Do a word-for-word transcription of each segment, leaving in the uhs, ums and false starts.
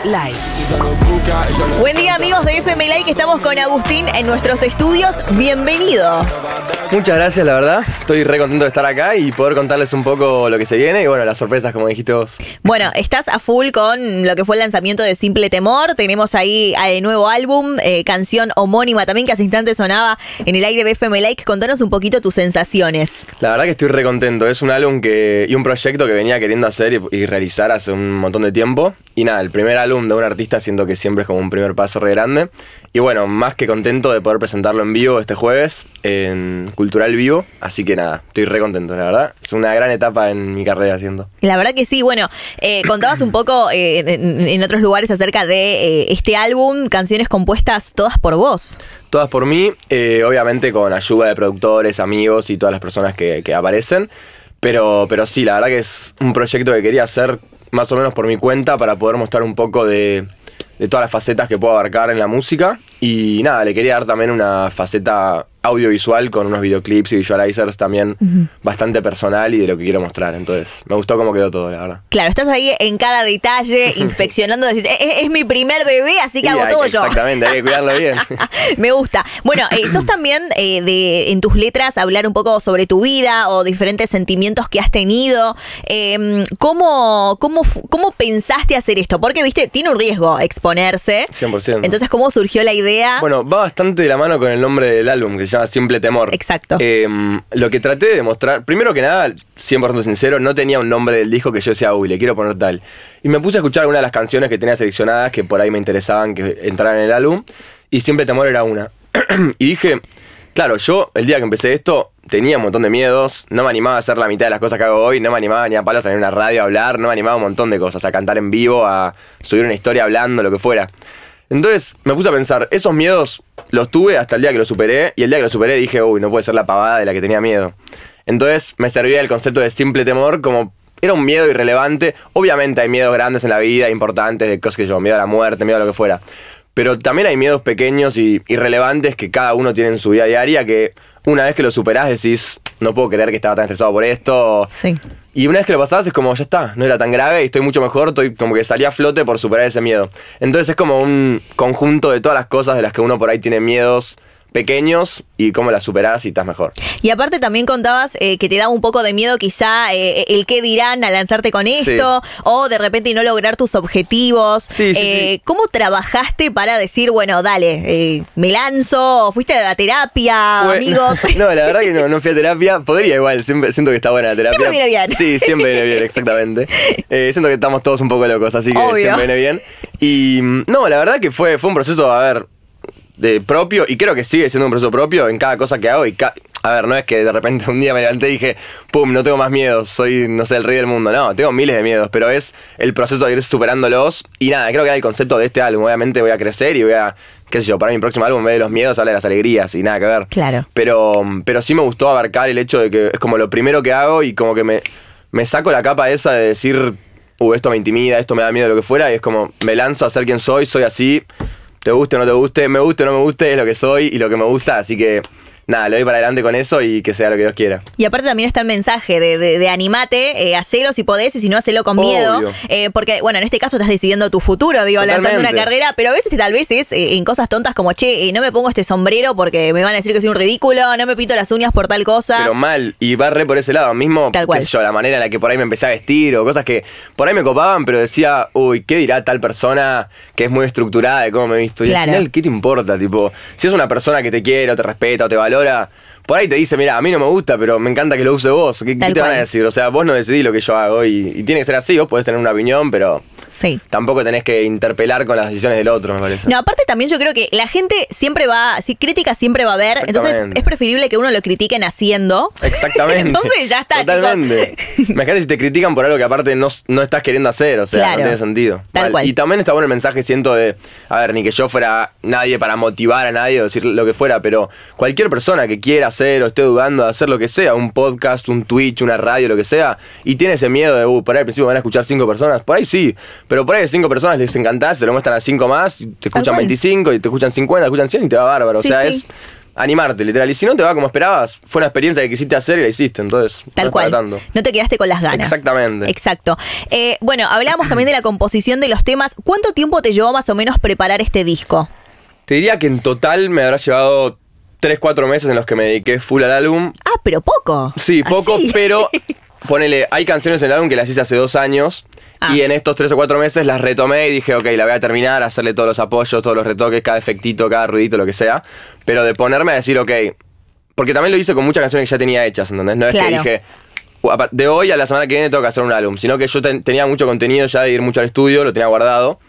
Live. Buen día, amigos de F M Live, que estamos con Agustín en nuestros estudios. Bienvenido. Muchas gracias, la verdad. Estoy re contento de estar acá y poder contarles un poco lo que se viene y bueno, las sorpresas, como dijiste vos. Bueno, estás a full con lo que fue el lanzamiento de Simple Temor. Tenemos ahí el nuevo álbum, eh, canción homónima también, que hace instantes sonaba en el aire de F M Live. Contanos un poquito tus sensaciones. La verdad que estoy re contento. Es un álbum que y un proyecto que venía queriendo hacer y, y realizar hace un montón de tiempo. Y nada, el primer álbum de un artista siento que siempre es como un primer paso re grande. Y bueno, más que contento de poder presentarlo en vivo este jueves en Cultural Vivo. Así que nada, estoy re contento, la verdad. Es una gran etapa en mi carrera siento. La verdad que sí. Bueno, eh, contabas un poco eh, en, en otros lugares acerca de eh, este álbum, canciones compuestas todas por vos. Todas por mí, eh, obviamente con ayuda de productores, amigos y todas las personas que, que aparecen. Pero, pero sí, la verdad que es un proyecto que quería hacer más o menos por mi cuenta para poder mostrar un poco de, de todas las facetas que puedo abarcar en la música. Y nada, le quería dar también una faceta audiovisual con unos videoclips y visualizers también uh-huh. bastante personal y de lo que quiero mostrar. Entonces, me gustó cómo quedó todo, la verdad. Claro, estás ahí en cada detalle, inspeccionando, decís, es, es mi primer bebé, así que sí, hago todo que, yo. Exactamente, hay que cuidarlo bien. Me gusta. Bueno, eh, sos también eh, de en tus letras hablar un poco sobre tu vida o diferentes sentimientos que has tenido. Eh, ¿cómo, cómo, ¿Cómo pensaste hacer esto? Porque, viste, tiene un riesgo exponerse. cien por ciento. Entonces, ¿cómo surgió la idea? Bueno, va bastante de la mano con el nombre del álbum, que se llama Simple Temor. Exacto. Eh, lo que traté de demostrar, primero que nada, cien por ciento sincero, no tenía un nombre del disco que yo decía, uy, le quiero poner tal. Y me puse a escuchar algunas de las canciones que tenía seleccionadas que por ahí me interesaban que entraran en el álbum. Y Simple Temor era una. Y dije, claro, yo el día que empecé esto tenía un montón de miedos, no me animaba a hacer la mitad de las cosas que hago hoy, no me animaba ni a palos a ir a una radio a hablar, no me animaba a un montón de cosas, a cantar en vivo, a subir una historia hablando, lo que fuera. Entonces me puse a pensar, esos miedos los tuve hasta el día que los superé, y el día que los superé dije, uy, no puede ser la pavada de la que tenía miedo. Entonces me servía el concepto de Simple Temor como, era un miedo irrelevante. Obviamente hay miedos grandes en la vida, importantes, de cosas que yo, miedo a la muerte, miedo a lo que fuera. Pero también hay miedos pequeños y irrelevantes que cada uno tiene en su vida diaria, que una vez que lo superás decís, no puedo creer que estaba tan estresado por esto. Sí. Y una vez que lo pasás es como, ya está, no era tan grave y estoy mucho mejor, estoy como que salí a flote por superar ese miedo. Entonces es como un conjunto de todas las cosas de las que uno por ahí tiene miedos pequeños y cómo las superás y estás mejor. Y aparte también contabas eh, que te daba un poco de miedo quizá eh, el qué dirán al lanzarte con esto, sí. o de repente no lograr tus objetivos. Sí, sí, eh, sí. ¿Cómo trabajaste para decir, bueno, dale, eh, me lanzo? ¿Fuiste a terapia, Fue, amigos? No, no, la verdad que no, no fui a terapia. Podría igual, siempre, siento que está buena la terapia. Siempre viene bien. Sí, siempre viene bien, exactamente. Eh, siento que estamos todos un poco locos, así que Obvio. siempre viene bien. Y no, la verdad que fue, fue un proceso, a ver, de propio, y creo que sigue siendo un proceso propio en cada cosa que hago. Y ca a ver, no es que de repente un día me levanté y dije, pum, no tengo más miedos, soy, no sé, el rey del mundo. No, tengo miles de miedos, pero es el proceso de ir superándolos. Y nada, creo que era el concepto de este álbum. Obviamente voy a crecer y voy a, qué sé yo, para mi próximo álbum, en vez de los miedos, habla de las alegrías y nada que ver. Claro. Pero, pero sí me gustó abarcar el hecho de que es como lo primero que hago y como que me, me saco la capa esa de decir, uh, esto me intimida, esto me da miedo, lo que fuera. Y es como, me lanzo a ser quien soy, soy así. Te guste o no te guste, me guste o no me guste, es lo que soy y lo que me gusta, así que nada, le doy para adelante con eso y que sea lo que Dios quiera. Y aparte también está el mensaje de, de, de animate, eh, hacelo si podés y si no, hacelo con Obvio. miedo. Eh, porque, bueno, en este caso estás decidiendo tu futuro, digo, Totalmente. lanzando una carrera, pero a veces tal vez es eh, en cosas tontas como, che, eh, no me pongo este sombrero porque me van a decir que soy un ridículo, no me pinto las uñas por tal cosa. Pero mal, y va re por ese lado, mismo, Tal cual. qué sé yo, la manera en la que por ahí me empecé a vestir o cosas que por ahí me copaban, pero decía, uy, ¿qué dirá tal persona que es muy estructurada de cómo me visto? Y Claro. al final, ¿qué te importa? Tipo, si es una persona que te quiere o te respeta o te valora, por ahí te dice, mira, a mí no me gusta, pero me encanta que lo use vos. ¿Qué, ¿qué te van a decir? O sea, vos no decidís lo que yo hago y, y tiene que ser así. Vos podés tener una opinión, pero Sí. tampoco tenés que interpelar con las decisiones del otro, me parece. No, aparte también yo creo que la gente siempre va, si crítica siempre va a haber, entonces Exactamente. es preferible que uno lo critiquen haciendo. Exactamente. Entonces ya está, Totalmente. chicos. Imagínate si te critican por algo que aparte no, no estás queriendo hacer, o sea, Claro. no tiene sentido. Tal Mal. cual. Y también está bueno el mensaje, siento, de, a ver, ni que yo fuera nadie para motivar a nadie o decir lo que fuera, pero cualquier persona que quiera hacer o esté dudando de hacer lo que sea, un podcast, un Twitch, una radio, lo que sea, y tiene ese miedo de, uh, por ahí al principio van a escuchar cinco personas, por ahí sí, pero por ahí de cinco personas les encantás, se lo muestran a cinco más, te escuchan cual. veinticinco y te escuchan cincuenta, te escuchan cien y te va bárbaro. Sí, o sea, sí. es animarte, literal. Y si no te va como esperabas, fue una experiencia que quisiste hacer y la hiciste, entonces Tal no es cual. para tanto. No te quedaste con las ganas. Exactamente. Exacto. Eh, bueno, hablábamos también de la composición de los temas. ¿Cuánto tiempo te llevó más o menos preparar este disco? Te diría que en total me habrá llevado tres, cuatro meses en los que me dediqué full al álbum. Ah, pero poco. Sí, poco, Así. pero ponele, hay canciones en el álbum que las hice hace dos años. Ah. Y en estos tres o cuatro meses las retomé y dije, ok, la voy a terminar, hacerle todos los apoyos, todos los retoques, cada efectito, cada ruidito, lo que sea. Pero de ponerme a decir, ok, porque también lo hice con muchas canciones que ya tenía hechas, ¿entendés? No es Claro. que dije, de hoy a la semana que viene tengo que hacer un álbum, sino que yo ten, tenía mucho contenido ya de ir mucho al estudio, lo tenía guardado.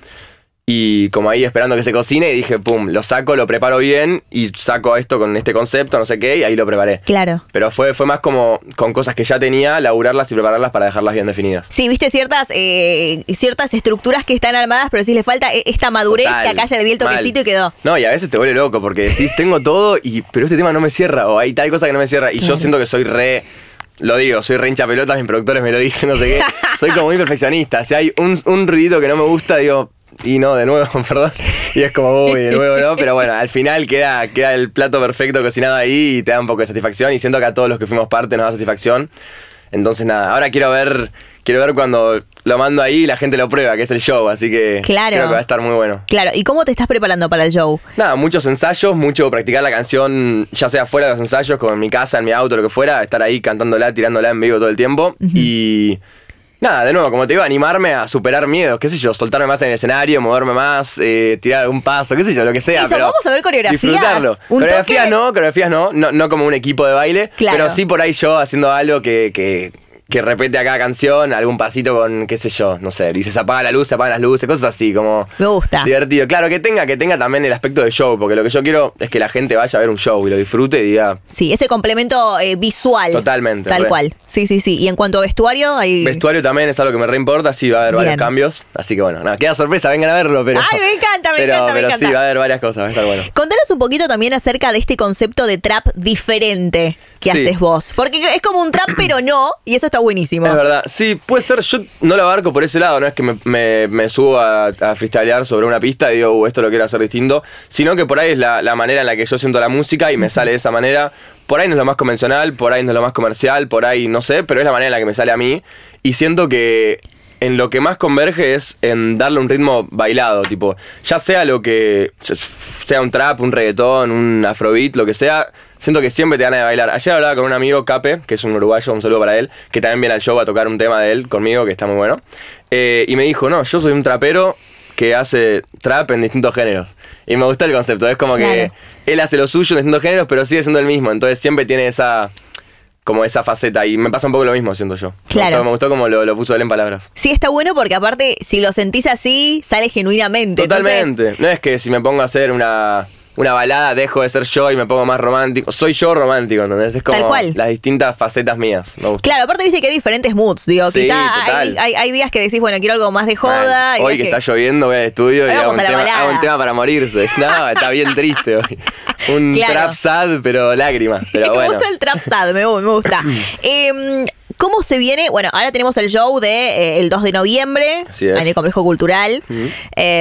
Y como ahí esperando que se cocine, y dije, pum, lo saco, lo preparo bien y saco esto con este concepto, no sé qué, y ahí lo preparé. Claro. Pero fue, fue más como con cosas que ya tenía, laburarlas y prepararlas para dejarlas bien definidas. Sí, viste ciertas eh, ciertas estructuras que están armadas, pero sí le falta esta madurez Total, que acá ya le di el toquecito mal. y quedó. No, y a veces te vuelve loco porque decís, tengo todo, y pero este tema no me cierra, o hay tal cosa que no me cierra. Y Claro. yo siento que soy re... Lo digo, soy re hincha pelotas, mis productores me lo dicen, no sé qué. Soy como muy perfeccionista. Si hay un, un ruidito que no me gusta, digo... Y no, de nuevo, perdón. Y es como, uy, de nuevo no. Pero bueno, al final queda, queda el plato perfecto cocinado ahí y te da un poco de satisfacción. Y siento que a todos los que fuimos parte nos da satisfacción. Entonces nada, ahora quiero ver quiero ver cuando lo mando ahí y la gente lo prueba, que es el show. Así que Claro. creo que va a estar muy bueno. Claro, ¿y cómo te estás preparando para el show? Nada, muchos ensayos, mucho practicar la canción, ya sea fuera de los ensayos, como en mi casa, en mi auto, lo que fuera. Estar ahí cantándola, tirándola en vivo todo el tiempo. Uh-huh. Y... nada, de nuevo, como te digo, animarme a superar miedos, qué sé yo, soltarme más en el escenario, moverme más, eh, tirar algún paso, qué sé yo, lo que sea. Eso, pero vamos a ver coreografías. Disfrutarlo. Un Coreografías toque... no, coreografías no, no, no como un equipo de baile, claro. Pero sí por ahí yo haciendo algo que... que que repete a cada canción, algún pasito con, qué sé yo, no sé, dices apaga la luz, se apagan las luces, cosas así, como... Me gusta. Divertido. Claro, que tenga, que tenga también el aspecto de show, porque lo que yo quiero es que la gente vaya a ver un show y lo disfrute y diga... Sí, ese complemento eh, visual. Totalmente. Tal re. cual. Sí, sí, sí. Y en cuanto a vestuario, hay... Vestuario también es algo que me reimporta, sí, va a haber Bien. varios cambios, así que bueno, nada, queda sorpresa, vengan a verlo, pero... Ay, me encanta, me pero, encanta, me Pero encanta. sí, va a haber varias cosas, va a estar bueno. Contanos un poquito también acerca de este concepto de trap diferente que Sí. haces vos. Porque es como un trap, pero no, y eso está buenísimo. Es verdad, sí, puede ser, yo no lo abarco por ese lado, no es que me, me, me subo a, a freestylear sobre una pista y digo, uh, esto lo quiero hacer distinto, sino que por ahí es la, la manera en la que yo siento la música y me sale de esa manera. Por ahí no es lo más convencional, por ahí no es lo más comercial, por ahí no sé, pero es la manera en la que me sale a mí. Y siento que en lo que más converge es en darle un ritmo bailado, tipo, ya sea lo que, sea un trap, un reggaetón, un afrobeat, lo que sea, siento que siempre te dan de bailar. Ayer hablaba con un amigo, Cape, que es un uruguayo, un saludo para él, que también viene al show a tocar un tema de él conmigo, que está muy bueno. Eh, y me dijo, no, yo soy un trapero que hace trap en distintos géneros. Y me gusta el concepto, es como Claro. que él hace lo suyo en distintos géneros, pero sigue siendo el mismo. Entonces siempre tiene esa... como esa faceta, y me pasa un poco lo mismo, siento yo. Claro. Me gustó, me gustó como lo, lo puso él en palabras. Sí, está bueno porque aparte, si lo sentís así, sale genuinamente. Totalmente. Entonces, no es que si me pongo a hacer una, una balada, dejo de ser yo y me pongo más romántico. Soy yo romántico, ¿entendés? Es como Tal cual. las distintas facetas mías. Me gusta. claro, aparte viste que hay diferentes moods. Digo, Sí, quizá total. hay, hay, hay días que decís, bueno, quiero algo más de joda. Mal. y Hoy días que está lloviendo voy al estudio y Hoy hago vamos un, a la tema, balada. hago un tema para morirse. No, está bien triste hoy. Un Claro. trap sad, pero lágrimas. Pero me bueno. gusta el trap sad, me, gu- me gusta. Eh, ¿Cómo se viene? Bueno, ahora tenemos el show de eh, el dos de noviembre Así es. en el Complejo Cultural. Ujú.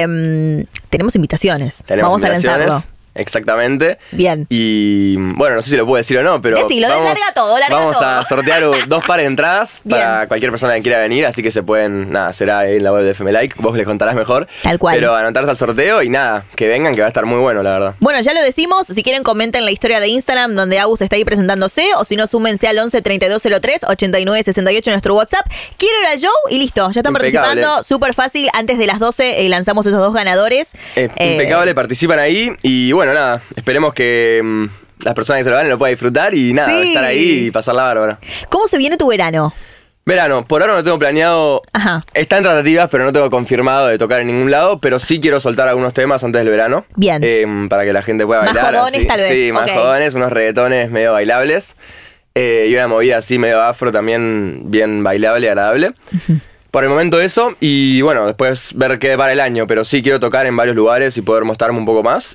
Eh, tenemos invitaciones. Tenemos Vamos a invitaciones, lanzarlo. Exactamente. Bien. Y bueno, no sé si lo puedo decir o no, pero Decilo, vamos, larga todo, larga vamos todo. a sortear u- dos pares de entradas Bien. para cualquier persona que quiera venir, así que se pueden, nada, será ahí en la web de F M Like, vos les contarás mejor. Tal cual. Pero anotarse al sorteo y nada, que vengan, que va a estar muy bueno, la verdad. Bueno, ya lo decimos, si quieren comenten la historia de Instagram donde Agus está ahí presentándose, o si no, súmense al once treinta y dos cero tres ochenta y nueve sesenta y ocho en nuestro WhatsApp. Quiero ir al show y listo, ya están Impecable. participando, súper fácil, antes de las doce eh, lanzamos esos dos ganadores. Eh, Eh, impecable, participan ahí y bueno, nada, esperemos que mm, las personas que se lo ganen lo puedan disfrutar y nada, Sí. estar ahí y pasarla bárbara. ¿Cómo se viene tu verano? Verano, por ahora no tengo planeado. Ajá. Está en tratativas, pero no tengo confirmado de tocar en ningún lado. Pero sí quiero soltar algunos temas antes del verano. Bien. Eh, para que la gente pueda Más bailar. jodones, así. tal vez. Sí, más Ok. jodones, unos reggaetones medio bailables. Eh, y una movida así medio afro también bien bailable y agradable. Por el momento eso. Y bueno, después ver qué para el año. Pero sí quiero tocar en varios lugares y poder mostrarme un poco más.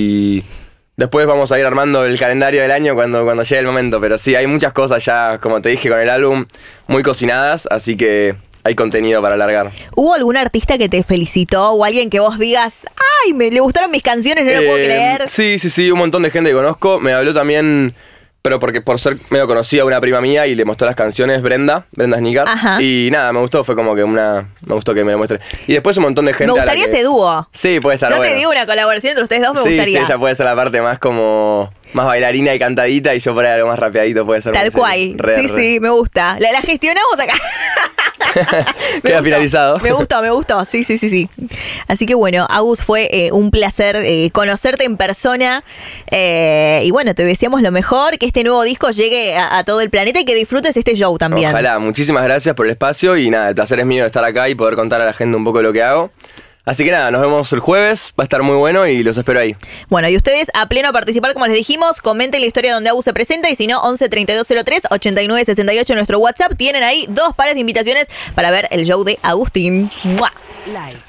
Y después vamos a ir armando el calendario del año cuando, cuando llegue el momento. Pero sí, hay muchas cosas ya, como te dije, con el álbum muy cocinadas. Así que hay contenido para alargar. ¿Hubo algún artista que te felicitó o alguien que vos digas, ay, me le gustaron mis canciones, no lo puedo Eh, creer. Sí, sí, sí, un montón de gente que conozco. Me habló también, pero porque por ser medio conocida, una prima mía y le mostró las canciones, Brenda, Brenda Snicker. Ajá. Y nada, me gustó, fue como que una. Me gustó que me lo muestre. Y después un montón de gente. Me a la gustaría que- ese dúo. Sí, puede estar Yo bueno. te digo una colaboración entre ustedes dos, me sí, gustaría. sí, ella puede ser la parte más como. Más bailarina y cantadita y yo por ahí algo más rapeadito puede ser. Tal más cual. serio. Re, sí, re. sí, me gusta. La, la gestionamos acá. Me Queda gustó, finalizado. Me gustó, me gustó. Sí, sí, sí, sí. Así que bueno, Agus, fue eh, un placer eh, conocerte en persona. Eh, y bueno, te deseamos lo mejor, que este nuevo disco llegue a, a todo el planeta y que disfrutes este show también. Ojalá, muchísimas gracias por el espacio y nada, el placer es mío de estar acá y poder contar a la gente un poco de lo que hago. Así que nada, nos vemos el jueves, va a estar muy bueno y los espero ahí. Bueno, y ustedes a pleno a participar, como les dijimos, comenten la historia donde Agus se presenta y si no, once treinta y dos cero tres ochenta y nueve sesenta y ocho en nuestro WhatsApp. Tienen ahí dos pares de invitaciones para ver el show de Agustín. ¡Mua! Like.